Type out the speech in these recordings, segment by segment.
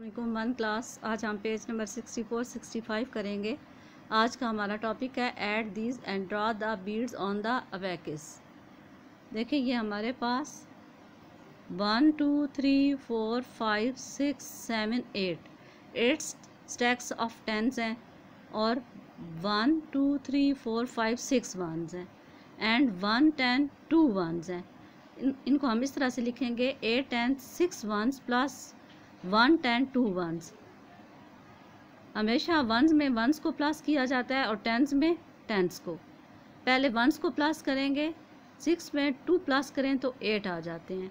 अस्सलाम one class. आज हम पेज नंबर 64-65 करेंगे। आज का हमारा टॉपिक है add these and draw the beads on the abacus. देखिए ये हमारे पास 1 2 3 4 5 6 7 8 स्टैक्स ऑफ टेंस हैं और 1 2 3 4 5 6 वंस हैं एंड 1 10 2 वंस हैं। इनको हम इस तरह से लिखेंगे 8 10 6 वंस प्लस 1 10 2 वंस। हमेशा वंस में वंस को प्लस किया जाता है और टेंस में टेंस को। पहले वंस को प्लस करेंगे, 6 में 2 प्लस करें तो 8 आ जाते हैं।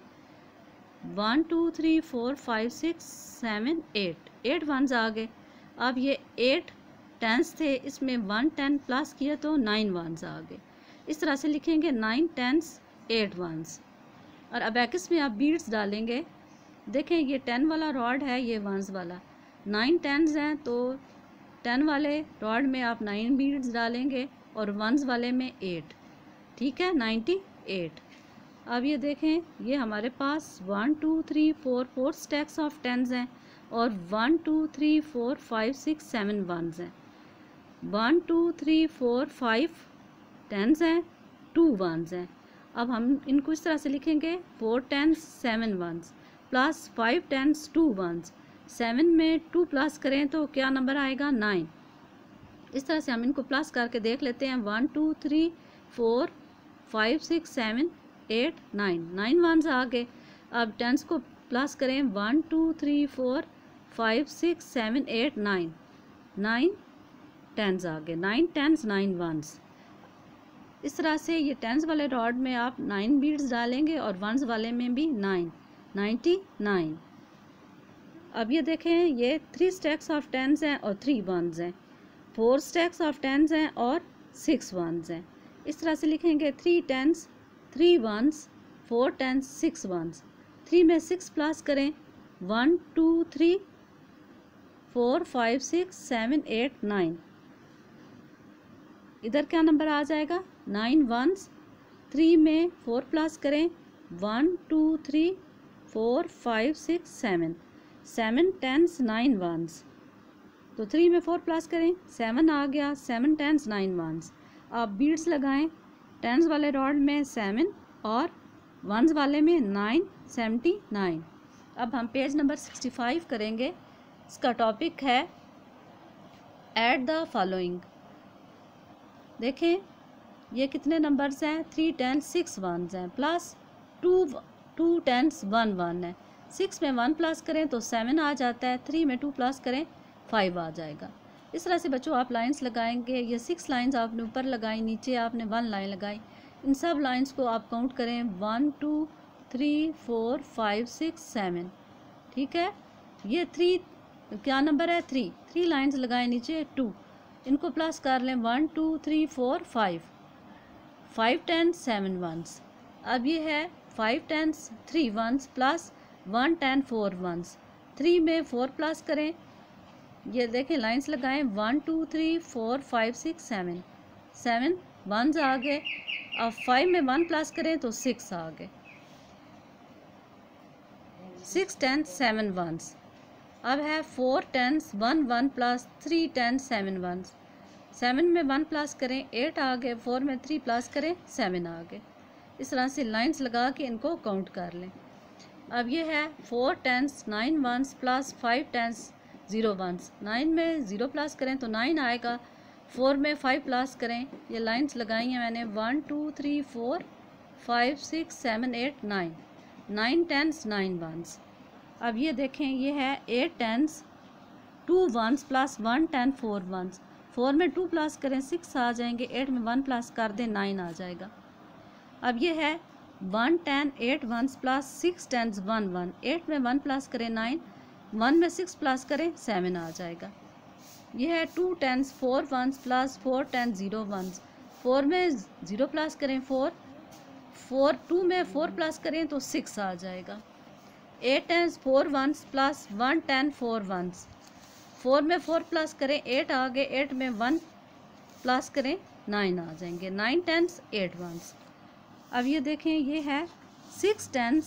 1 2 3 4 5 6 7 8 वंस आ गए। अब ये 8 टेंस थे, इसमें 1 10 प्लस किया तो 9 वंस आ गए। इस तरह से लिखेंगे 9 टेंस 8 वंस। और अबैकस में आप बीड्स डालेंगे। देखें ये 10 वाला रॉड है, ये वंस वाला। 9 टेंस हैं तो 10 वाले रॉड में आप 9 बीड्स डालेंगे और वंस वाले में 8। ठीक है, 98। अब ये देखें ये हमारे पास 1 2 3 4 स्टैक्स ऑफ टेंस हैं और 1 2 3 4 5 6 7 वंस हैं। 1 2 3 4 5 टेंस हैं, 2 वंस हैं। अब हम इनको इस तरह से लिखेंगे 4 tens 7 ones plus 5 tens 2 ones. 7 में 2 प्लस करें तो क्या नंबर आएगा? 9। इस तरह से हम इनको प्लस करके देख लेते हैं। 1 2 3 4 5 6 7 8 9 वंस आ गए। अब टेंस को प्लस करें, 1 2 3 4 5 6 7 8 9 टेंस आ गए। 9 टेंस 9 वंस। इस तरह से ये टेंस वाले रॉड में आप 9 बीड्स डालेंगे और वंस वाले में भी 9 99। अब ये देखें ये 3 स्टैक्स ऑफ टेंस हैं और 3 वंस हैं। 4 स्टैक्स ऑफ टेंस हैं और 6 वंस हैं। इस तरह से लिखेंगे 3 टेंस 3 वंस 4 टेंस 6 वंस। 3 में 6 प्लस करें, 1 2 3 4 5 6 7 8 9। इधर क्या नंबर आ जाएगा? 9 वंस। 3 में 4 प्लस करें, 1 2 3 4 5 6 7 टेंस 9 वंस। तो 3 में 4 प्लस करें, 7 आ गया। 7 टेंस 9 वंस। आप बीड्स लगाएं। टेंस वाले रॉड में 7 और वंस वाले में 9 79। अब हम पेज नंबर 65 करेंगे। इसका टॉपिक है ऐड द फॉलोइंग। देखें ये कितने नंबर्स हैं? 3 10 6 वंस हैं प्लस 2 टेंस 1 1 है। 6 में 1 प्लस करें तो 7 आ जाता है। 3 में 2 प्लस करें 5 आ जाएगा। इस तरह से बच्चों आप लाइंस लगाएंगे। ये 6 लाइंस आपने ऊपर लगाई, नीचे आपने 1 लाइन लगाई। इन सब लाइंस को आप काउंट करें, 1 2 3 4 5 6 7। ठीक है, ये 3 क्या नंबर है? 3 लाइंस लगाएं, नीचे 2। इनको प्लस कर लें, 1 2 3 4 5 टेंस 7 वंस। अब ये है 5 टेंस 3 वंस प्लस 1 10 4 वंस। 3 में 4 प्लस करें, ये देखें लाइंस लगाएं, 1 2 3 4 5 6 7 वंस आ गए। अब 5 में 1 प्लस करें तो 6 आ गए। 6 टेंस 7 वंस। अब है 4 टेंस 1 1 प्लस 3 टेंस 7 वंस। 7 में 1 प्लस करें 8 आ गए। 4 में 3 प्लस करें 7 आ गए। इस तरह से लाइंस लगा के इनको काउंट कर लें। अब ये है 4 tens 9 ones plus 5 tens 0 ones. 9 में 0 प्लस करें तो 9 आएगा। 4 में 5 प्लस करें, ये लाइंस लगाई हैं मैंने, 1 2 3 4 5 6 7 8 9 टेंस 9 वंस। अब ये देखें ये है 8 टेंस 2 वंस प्लस 1 10 4 वंस। 4 में 2 प्लस करें 6 आ जाएंगे। 8 में 1 प्लस कर दें 9 आ जाएगा। अब ये है 1 10 8 वंस प्लस 6 टेंस 1 1। 8 में 1 प्लस करें 9, 1 में 6 प्लस करें 7 आ जाएगा। ये है 2 tens 4 ones plus 4 tens 0 ones. 4 में 0 प्लस करें 4 2 में 4 प्लस करें तो 6 आ जाएगा। 8 टेंस 4 वंस प्लस 1 10 4 वंस। 4 में 4 प्लस करें 8 आ गए। 8 में 1 प्लस करें 9 आ जाएंगे। 9 टेंस 8 वंस। अब ये देखें ये है 6 tens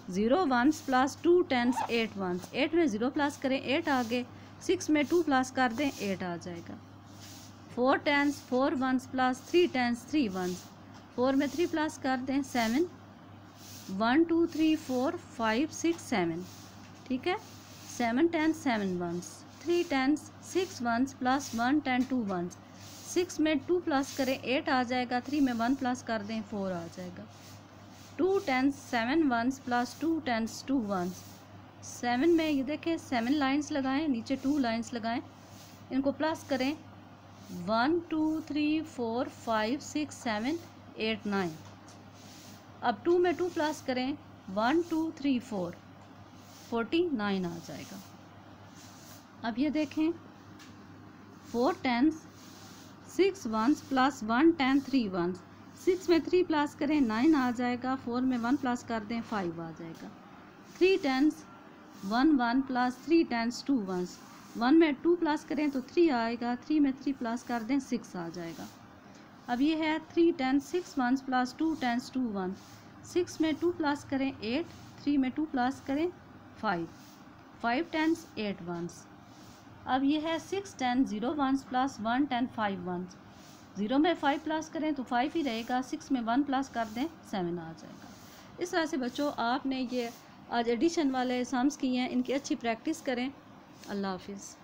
0 ones plus 2 tens 8 ones, 8 में 0 प्लस करें 8 आगे, 6 में 2 प्लस कर दें 8 आ जाएगा। 4 tens 4 ones plus 3 tens 3 ones, 4 में 3 प्लस कर दें 7, 1 2 3 4 5 6 7, ठीक है। 7 tens 7 ones, 3 tens 6 ones plus 1 10 2 ones, 6 में 2 प्लस करें 8 आ जाएगा, 3 में 1 प्लस कर दें 4 आ जाएगा। 2 tens 7 ones plus 2 tens 2 ones, 7 में ये देखें 7 लाइंस लगाएं, नीचे 2 लाइंस लगाएं, इनको प्लस करें 1 2 3 4 5 6 7 8 9। अब 2 में 2 प्लस करें 1 2 3 4 49 आ जाएगा। अब ये देखें 4 टेंस 6 वंस प्लस 1 10 3 वंस, 6 में 3 प्लस करें 9 आ जाएगा, 4 में 1 प्लस कर दें 5 आ जाएगा। 3 टेंस 1 1 प्लस 3 टेंस 2 वंस, 1 में 2 प्लस करें तो 3 आएगा, 3 में 3 प्लस कर दें 6 आ जाएगा। अब ये है 3 tens 6 ones plus 2 tens 2 ones, 6 में 2 प्लस करें 8, 3 में 2 प्लस करें 5, 5 टेंस 8 वंस। अब ये है 6 10 0 वंस प्लस 1 10 5 वंस, 0 में 5 प्लस करें तो 5 ही रहेगा, 6 में 1 प्लस कर दें 7 आ जाएगा। इस तरह से बच्चों आपने ये आज एडिशन वाले सम्स किए हैं, इनकी अच्छी प्रैक्टिस करें। अल्लाह हाफिज़।